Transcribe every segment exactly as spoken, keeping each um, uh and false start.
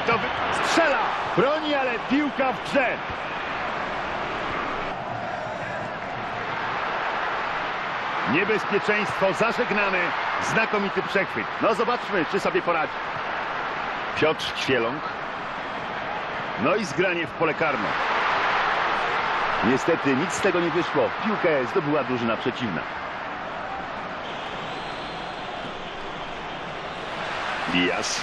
to wy... strzela! Broni, ale piłka w grze. Niebezpieczeństwo zażegnane. Znakomity przechwyt. No zobaczmy, czy sobie poradzi. Piotr Ćwieląg. No i zgranie w pole karne. Niestety nic z tego nie wyszło. Piłkę zdobyła drużyna przeciwna. Diaz.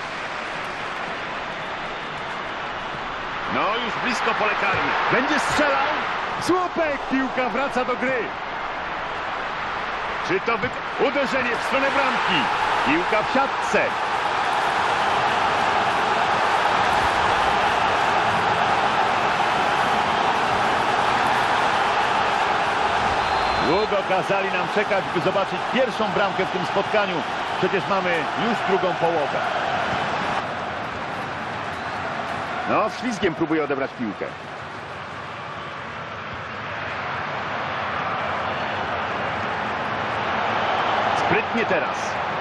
No już blisko pole karne. Będzie strzelał. Słupek. Piłka wraca do gry. Czy to wy... uderzenie w stronę bramki. Piłka w siatce. Długo kazali nam czekać, by zobaczyć pierwszą bramkę w tym spotkaniu. Przecież mamy już drugą połowę. No, ślizgiem próbuje odebrać piłkę. Sprytnie teraz.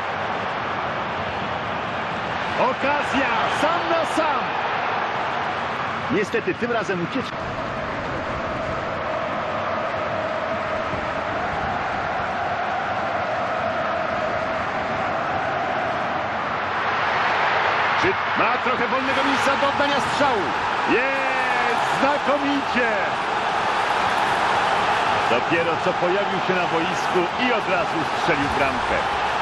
Okazja! Sam na sam! Niestety tym razem ucieczka. Czy ma trochę wolnego miejsca do oddania strzału? Jest! Znakomicie! Dopiero co pojawił się na boisku i od razu strzelił bramkę.